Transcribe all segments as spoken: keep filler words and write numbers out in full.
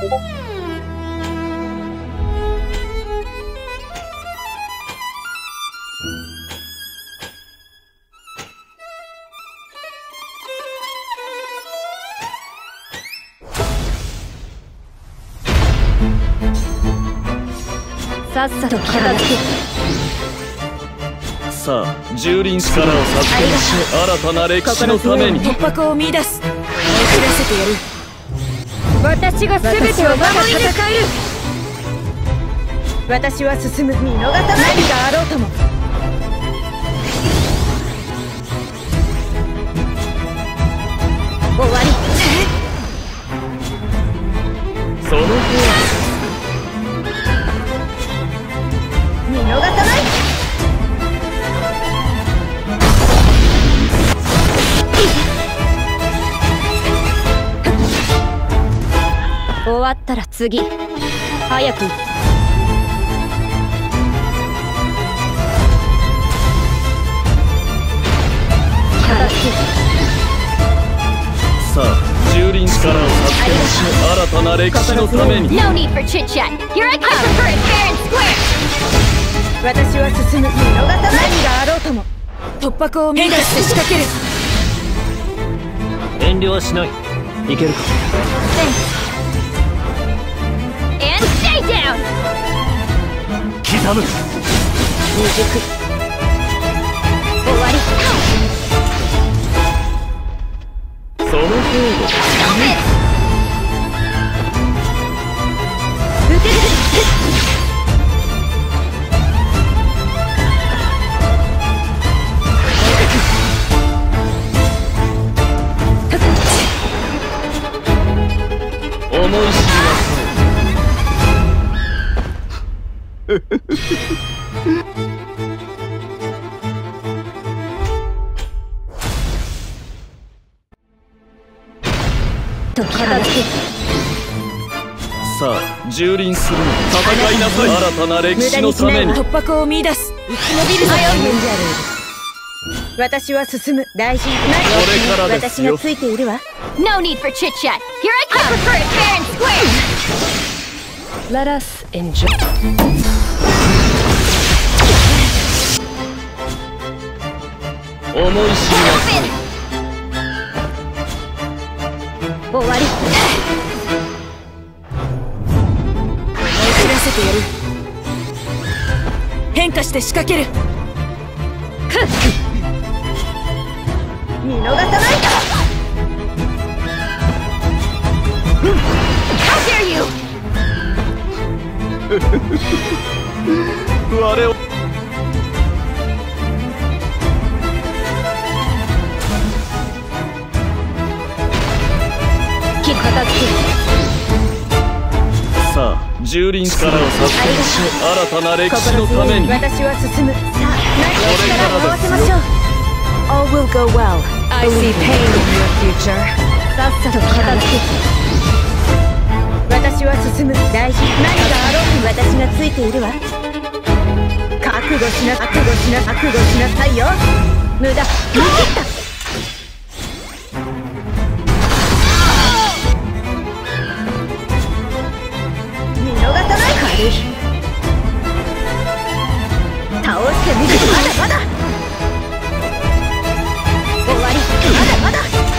さっさと片付け。 さあ、蹂躙力を削減し、新たな歴史のために突破口を見出す。追い切らせてやる。私が全てを守り抜かえる。私は進む。見逃さない。何があろうとも。終わり。 その方見逃さない。終わったら次。早く。 さあ、蹂躙力を削減し、新たな歴史のために。 No need for chit chat. Here I come. I prefer it fair and square. 私は進む。見逃さない。何があろうとも。突破口を目指して仕掛ける。 遠慮はしない。いけるか。 And stay down. 刻む。 未熟。終わり。 その程度。 受ける。 思い知りなさい。 時片付け。 さあ、蹂躙するの。戦いなさい。新たな歴史のために。 突破口を見出す。生き延びるぞ。私は進む。大事。 これからですよ。 私がついているわ。 No need for chit chat. Here I come. I prefer it fair and square. Let us enjoy. 思い知りなさい。 終わり。追い切らせてやる。変化して仕掛ける。見逃さない。 How dare you? 我を片付け。 さあ、蹂躙力を削減し、新たな歴史のために。 私は進む。さあ、何を力を合わせましょう。All will go well. I see pain in your future. さっさと片付け。私は進む。大事。何があろうに私がついているわ。覚悟しな、覚悟しな、覚悟しなさいよ。無駄。見切った。見逃さない。軽い。倒してみる。まだまだ。終わり。まだまだ。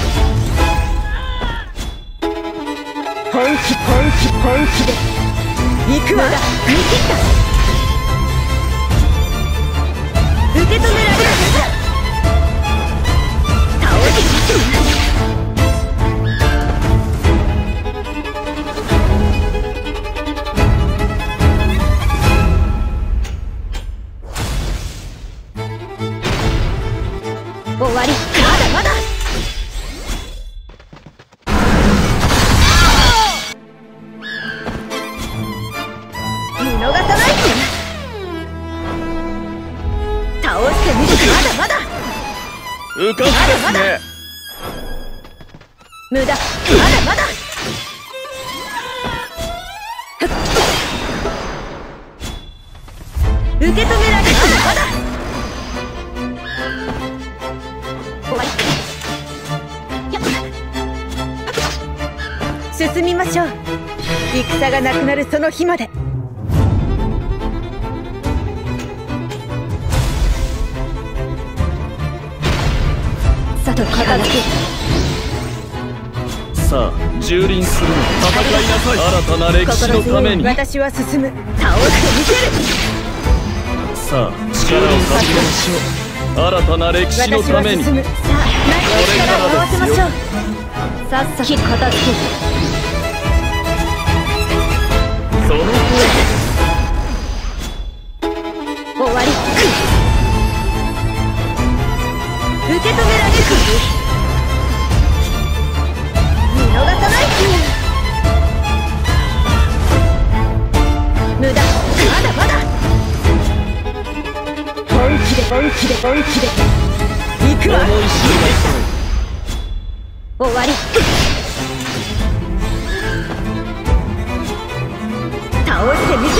本気本気本気で行くわ。見切った。受け止められる。倒して終わり。まだまだ。見逃さない。倒してみる。まだまだ。 浮かすですね。 無駄。まだまだ。受け止められる。まだまだ。終わり。進みましょう。 戦がなくなるその日まで。さと片付け。 さあ蹂躙するの戦いなさい。新たな歴史のために。 私は進む。倒してみせる。 さあ力を発揮しよう。新たな歴史のために。 私は進む。さあ何か力を合わせましょう。さっさと片付け。 その通り。 終わり。受け止められる。見逃さない。無駄。まだまだ。本気で本気で本気で行くわ。 思い知る終わり。倒してみせ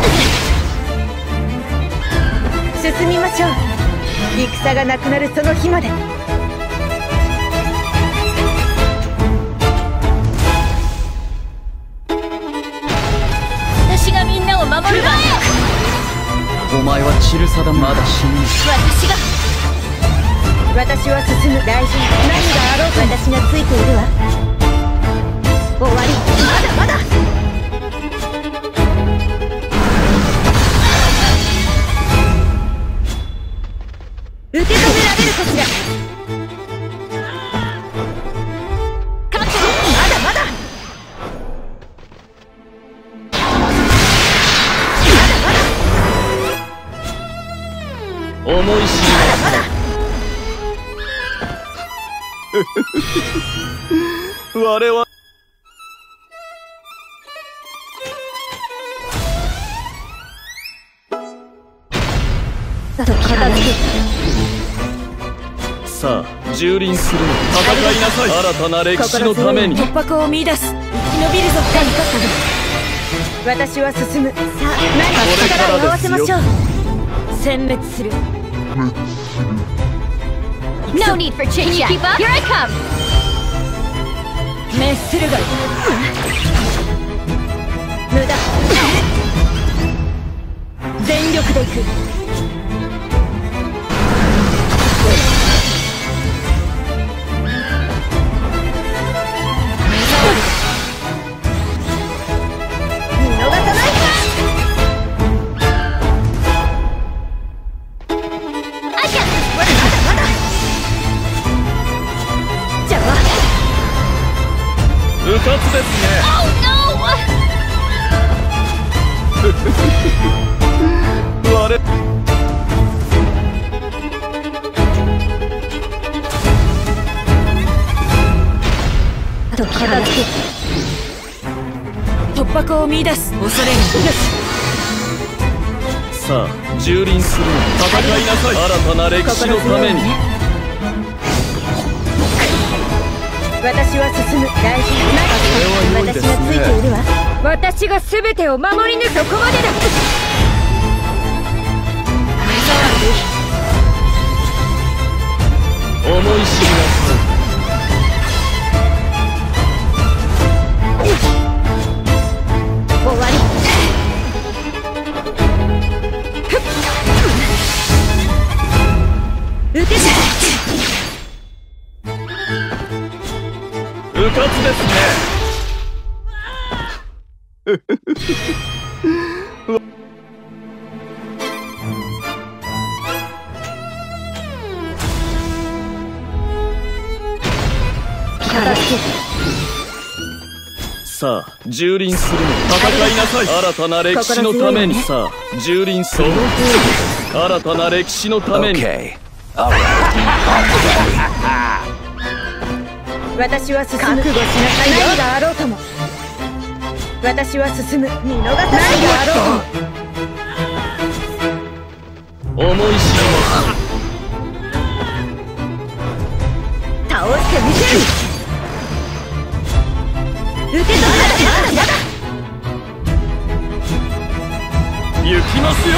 る。進みましょう。戦がなくなるその日まで。 私がみんなを守るわ。 お前はチルサだ。まだ死ぬ。 私が私は進む。大事。何があろうと私がついているわ。終わり。まだまだ。受け止められるかしら。覚悟。まだまだ。 思い知る。 まだ我々 さと片付け。 さあ蹂躙するの戦いなさい。新たな歴史のために。 突破口を見出す。生き延びるぞ。私は進む。さあ何か力を合わせましょう。殲滅する。 No need for chit chat. Here I come. 滅するがいい。無駄。全力でいく。見逃さない。 うかつですね。 Oh no! 我あと片付け。突破口を見出す。恐れる。 さあ蹂躙するの戦いなさい。新たな歴史のために。 私は進む。大事。何か私がついているわ。私が全てを守り抜く。そこまでだ。 思い知りなさい。 終わり。受けた。 うかつですね。さあ蹂躙するの戦いなさい。新たな歴史のために。さあ蹂躙するの新たな歴史のために。 私は進む。覚悟しなさい。何があろうとも。私は進む。見逃さない。何があろう思い知ります。 倒してみせる。受け止めた。まだまだ。 行きますよ。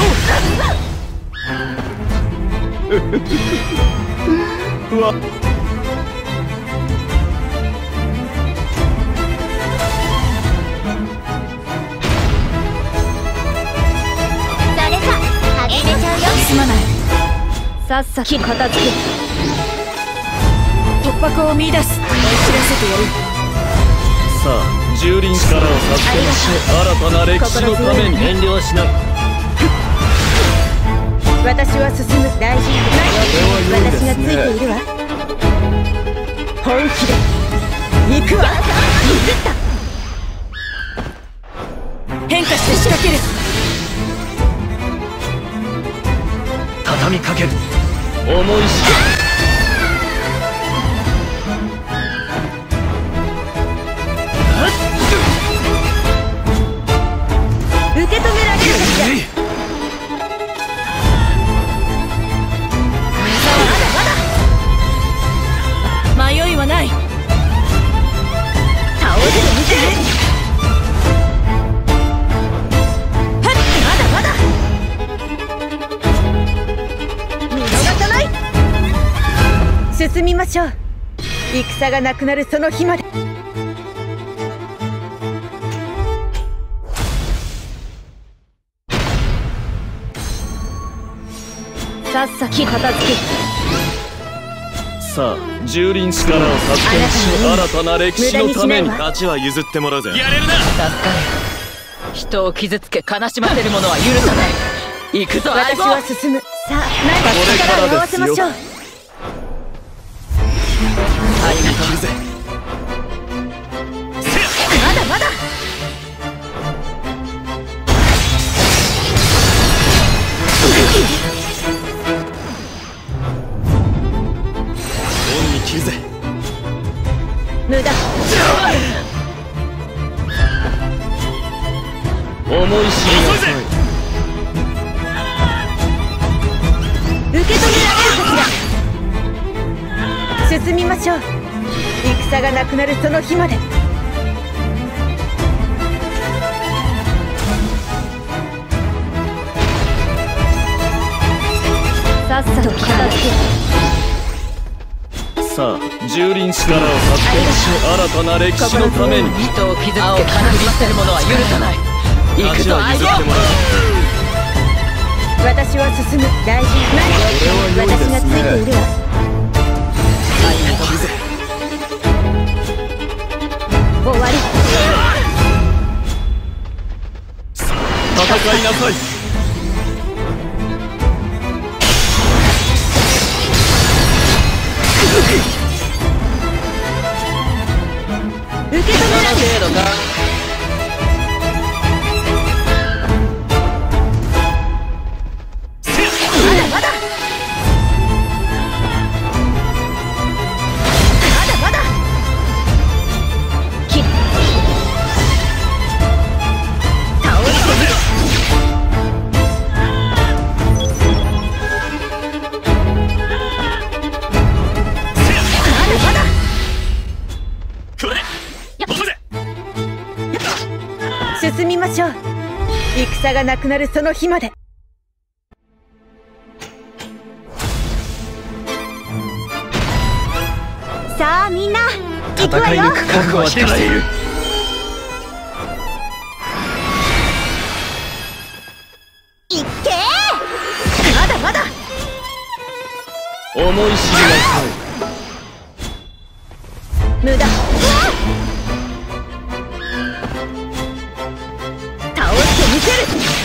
うわ。 すまない。さっさと片付け。突破口を見出す。知らせてやる。 さあ、蹂躙力を授けましょう。新たな歴史のために遠慮はしない。 私は進む。大事。何？私がついているわ。本気で行くわ。譲った。変化して仕掛ける。 畳みかける。思いし受け止められるかしら。まだまだ迷いはない。倒れてみて。はっ、まだまだ見逃さない。進みましょう。戦がなくなるその日まで。さっさき片付け。 さあ、蹂躙力を授けましょう。新たな歴史のために。 勝ちは譲ってもらうぜ。 やれるな。 助かる。人を傷つけ悲しませる者は許さない。行くぞ相私棒。 は進む。さあ、何か力を合わせましょう。 ありがとう。 まだまだ。 恩に切るぜ。 無駄。 思い知りなさい。 受け止められるかしら。進みましょう。戦がなくなるその日まで。さっさと片付け。 さあ、蹂躙力を授けましょう。新たな歴史のために。 人を傷つけ悲しませる者は許さない。行くぞ相棒。 私は進む。大事。何？私がついているわ。 ありがとう。 終わり。 戦いなさい。 受け止められる。 程度か。 進みましょう。戦がなくなるその日まで。さあみんな行くわよ。 戦い抜く覚悟はできている。 いっけー。まだまだ。 思い知りなさい。 無駄。倒してみせる。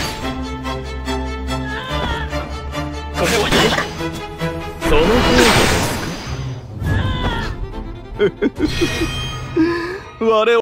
これはやる。その程度ですか。我々